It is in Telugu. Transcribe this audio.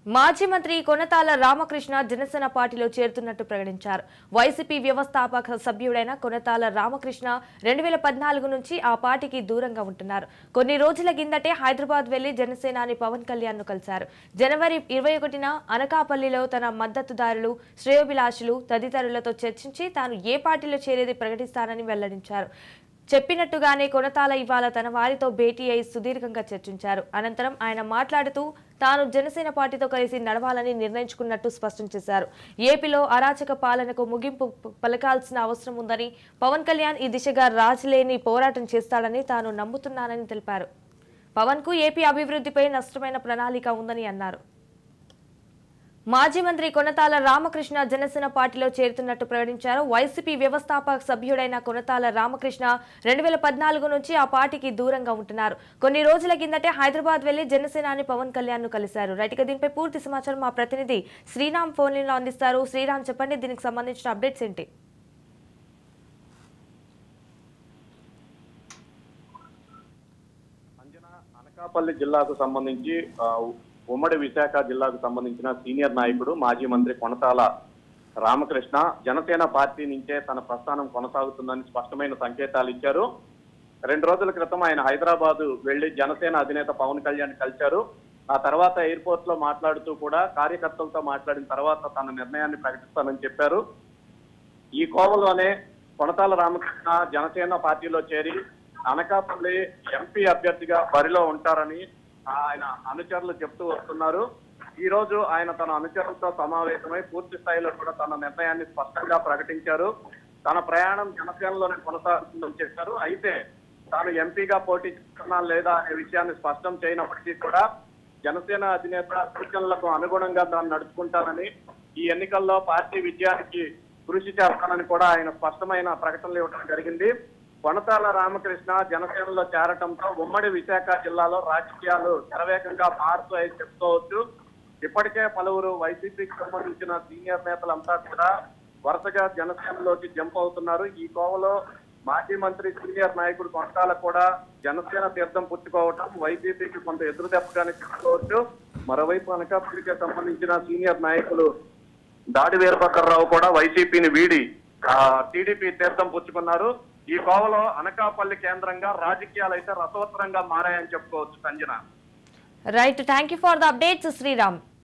మాజీ మంత్రి కొనతాల రామకృష్ణ జనసేన పార్టీలో చేరుతున్నట్టు ప్రకటించారు. వైసీపీ వ్యవస్థాపక సభ్యుడైన కొనతాల రామకృష్ణ 2014 నుంచి ఆ పార్టీకి దూరంగా ఉంటున్నారు. కొన్ని రోజుల కిందటే హైదరాబాద్ వెళ్లి జనసేనాని పవన్ కళ్యాణ్ ను కలిశారు. జనవరి 21న అనకాపల్లిలో తన మద్దతుదారులు, శ్రేయోభిలాషులు తదితరులతో చర్చించి తాను ఏ పార్టీలో చేరేది ప్రకటిస్తానని వెల్లడించారు. చెప్పినట్టుగానే కొనతాల ఇవాళ తన వారితో భేటీ అయి సుదీర్ఘంగా చర్చించారు. అనంతరం ఆయన మాట్లాడుతూ తాను జనసేన పార్టీతో కలిసి నడవాలని నిర్ణయించుకున్నట్టు స్పష్టం చేశారు. ఏపీలో అరాచక పాలనకు ముగింపు పలకాల్సిన అవసరం ఉందని, పవన్ కళ్యాణ్ ఈ దిశగా రాజీలేని పోరాటం చేస్తాడని తాను నమ్ముతున్నానని తెలిపారు. పవన్ కు ఏపీ అభివృద్ధిపై నష్టమైన ప్రణాళిక ఉందని అన్నారు. మాజీ మంత్రి కొనతాల రామకృష్ణ జనసేన పార్టీలో చేరుతున్నట్టు ప్రకటించారు. వైసీపీ వ్యవస్థాపక సభ్యుడైన కొనతాల రామకృష్ణ 2014 నుంచి ఆ పార్టీకి దూరంగా ఉంటున్నారు. కొన్ని రోజుల కిందటే హైదరాబాద్ వెళ్లి జనసేనాని పవన్ కళ్యాణ్ ను కలిశారు. రైట్ గా దీనిపై పూర్తి సమాచారం మా ప్రతినిధి శ్రీరామ్ ఫోన్ లైన్ లో అందిస్తారు. శ్రీరామ్, చెప్పండి, దీనికి సంబంధించిన అప్డేట్స్ ఏంటి? అనకాపల్లి జిల్లాకు సంబంధించి ఉమ్మడి విశాఖ జిల్లాకు సంబంధించిన సీనియర్ నాయకుడు మాజీ మంత్రి కొనతాల రామకృష్ణ జనసేన పార్టీ నుంచే తన ప్రస్థానం కొనసాగుతుందని స్పష్టమైన సంకేతాలు ఇచ్చారు. 2 రోజుల క్రితం ఆయన హైదరాబాద్ వెళ్లి జనసేన అధినేత పవన్ కళ్యాణ్ కలిశారు. ఆ తర్వాత ఎయిర్పోర్ట్ లో మాట్లాడుతూ కూడా కార్యకర్తలతో మాట్లాడిన తర్వాత తన నిర్ణయాన్ని ప్రకటిస్తానని చెప్పారు. ఈ కోవలోనే కొనతాల రామకృష్ణ జనసేన పార్టీలో చేరి అనకాపల్లి ఎంపీ అభ్యర్థిగా బరిలో ఉంటారని ఆయన అనుచరులు చెప్తూ వస్తున్నారు. ఈ రోజు ఆయన తన అనుచరులతో సమావేశమై పూర్తి స్థాయిలో కూడా తన నిర్ణయాన్ని స్పష్టంగా ప్రకటించారు. తన ప్రయాణం జనసేనలోనే కొనసాగుతుందని చెప్పారు. అయితే తాను ఎంపీగా పోటీ చేస్తున్నా లేదా అనే విషయాన్ని స్పష్టం చేయనప్పటికీ కూడా జనసేన అధినేత సూచనలకు అనుగుణంగా తాను నడుచుకుంటానని, ఈ ఎన్నికల్లో పార్టీ విజయానికి కృషి చేస్తానని కూడా ఆయన స్పష్టమైన ప్రకటనలు ఇవ్వడం జరిగింది. కొనతాల రామకృష్ణ జనసేనలో చేరటంతో ఉమ్మడి విశాఖ జిల్లాలో రాజకీయాలు శరవేగంగా మారుతాయని చెప్పుకోవచ్చు. ఇప్పటికే పలువురు వైసీపీకి సంబంధించిన సీనియర్ నేతలంతా కూడా వరుసగా జనసేనలోకి జంప్ అవుతున్నారు. ఈ కోవలో మాజీ మంత్రి సీనియర్ నాయకుడు కొనతాల కూడా జనసేన తీర్థం పుచ్చుకోవటం వైసీపీకి కొంత ఎదురు దెబ్బగానే చెప్పుకోవచ్చు. మరోవైపు అనకాపల్లికి సంబంధించిన సీనియర్ నాయకులు దాడి వీరభద్రరావు కూడా వైసీపీని వీడి టీడీపీ తీర్థం పుచ్చుకున్నారు. ఈ కోవలో అనకాపల్లి కేంద్రంగా రాజకీయాలు అయితే రసవత్తరంగా మారాయని చెప్పుకోవచ్చు. Sanjana, right, thank you for the updates Sriram.